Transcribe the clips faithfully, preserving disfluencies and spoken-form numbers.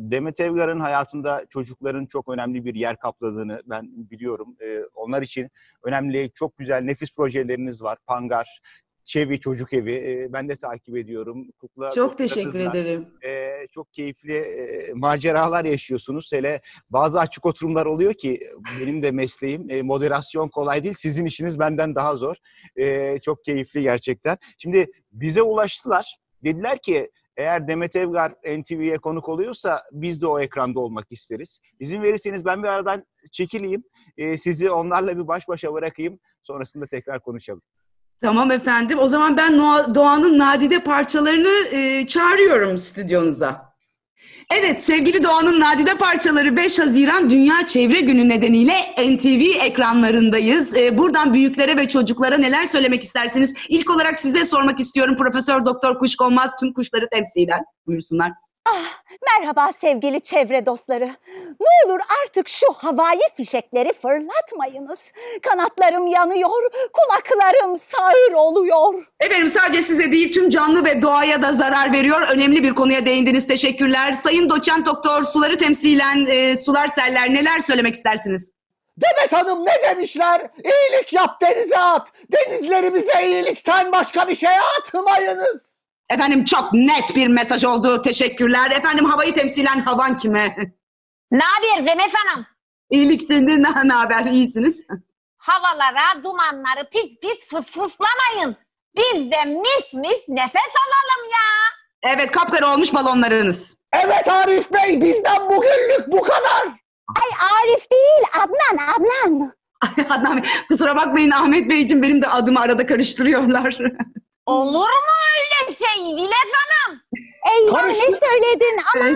Demet Evgar'ın hayatında çocukların çok önemli bir yer kapladığını ben biliyorum. Ee, onlar için önemli, çok güzel, nefis projeleriniz var. Pangar, Çevi Çocuk Evi. Ee, ben de takip ediyorum. Kukla Çok teşekkür ederim. E, çok keyifli e, maceralar yaşıyorsunuz. Hele bazı açık oturumlar oluyor ki benim de mesleğim. E, moderasyon kolay değil. Sizin işiniz benden daha zor. E, çok keyifli gerçekten. Şimdi bize ulaştılar. Dediler ki eğer Demet Evgar N T V'ye konuk oluyorsa biz de o ekranda olmak isteriz. İzin verirseniz ben bir aradan çekileyim. E, sizi onlarla bir baş başa bırakayım. Sonrasında tekrar konuşalım. Tamam efendim. O zaman ben Doğan'ın nadide parçalarını e, çağırıyorum stüdyonuza. Evet, sevgili Doğan'ın nadide parçaları beş Haziran Dünya Çevre Günü nedeniyle N T V ekranlarındayız. E, buradan büyüklere ve çocuklara neler söylemek istersiniz? İlk olarak size sormak istiyorum Profesör Doktor Kuşkonmaz, tüm kuşları temsilen. Buyursunlar. Ah, merhaba sevgili çevre dostları. Ne olur artık şu havai fişekleri fırlatmayınız. Kanatlarım yanıyor, kulaklarım sağır oluyor. Efendim sadece size değil tüm canlı ve doğaya da zarar veriyor. Önemli bir konuya değindiniz. Teşekkürler. Sayın Doçent Doktor suları temsilen e, Sular Seller neler söylemek istersiniz? Demet Hanım ne demişler? İyilik yap denize at. Denizlerimize iyilikten başka bir şey atmayınız. Efendim çok net bir mesaj oldu. Teşekkürler. Efendim havayı temsilen havan kime? Ne haber Demet Hanım? İyilikten ne, ne haber? İyisiniz. Havalara dumanları pis pis fısfıslamayın. Biz de mis mis nefes alalım ya. Evet kapkara olmuş balonlarınız. Evet Arif Bey bizden bugünlük bu kadar. Ay Arif değil Adnan Adnan. Adnan Bey, kusura bakmayın Ahmet Beyciğim benim de adımı arada karıştırıyorlar. Olur mu öyle şey Dilek Hanım? Eyvah ne söyledin?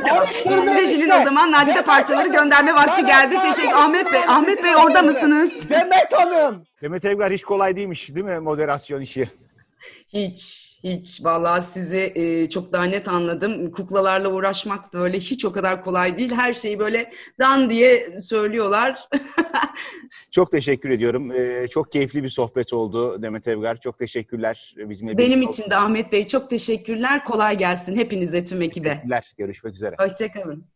Evet, Rejinin o zaman nadide parçaları gönderme vakti geldi. Teşekkür Ahmet Bey. Ahmet Bey orada mısınız? Demet Hanım. Demet Evgar hiç kolay değilmiş değil mi moderasyon işi? Hiç, hiç. Vallahi sizi e, çok daha net anladım. Kuklalarla uğraşmak da öyle hiç o kadar kolay değil. Her şeyi böyle dan diye söylüyorlar. Çok teşekkür ediyorum. Ee, çok keyifli bir sohbet oldu Demet Evgar. Çok teşekkürler. Bizimle Benim için de Ahmet Bey çok teşekkürler. Kolay gelsin hepinize, tüm ekibe. Teşekkürler. Görüşmek üzere. Hoşça kalın.